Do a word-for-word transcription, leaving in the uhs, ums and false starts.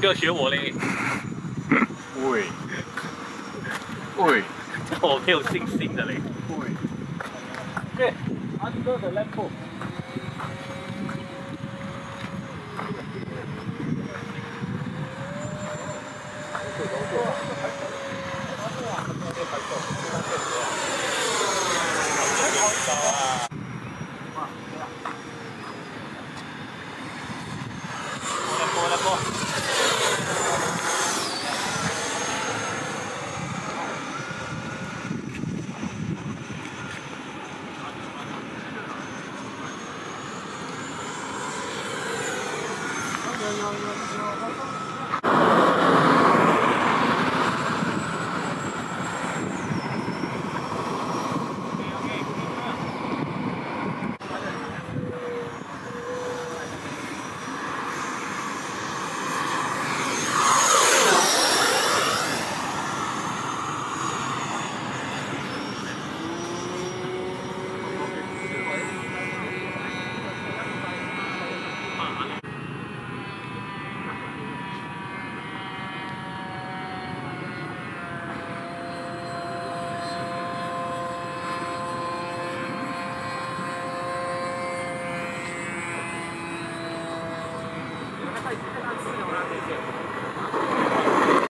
要学我嘞。 喂，喂， 我没有信心的嘞。 喂。 Okay, under the lamp pole. Gracias.